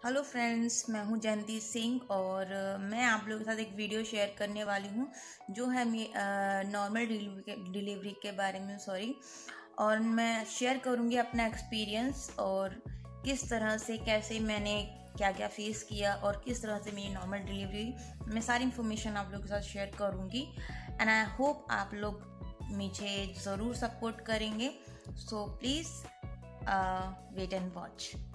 Hello friends, मैं हूं जयंती सिंह और मैं आप लोगों के साथ एक वीडियो शेयर करने वाली हूं जो है नॉर्मल डिलीवरी के बारे में और मैं शेयर करूंगी अपना एक्सपीरियंस और किस तरह से कैसे मैंने क्या क्या फेस किया और किस तरह से मेरी नॉर्मल डिलीवरी मैं सारी इन्फॉर्मेशन आप लोगों के साथ शेयर करूंगी। एंड आई होप आप लोग मुझे ज़रूर सपोर्ट करेंगे। So please wait and watch.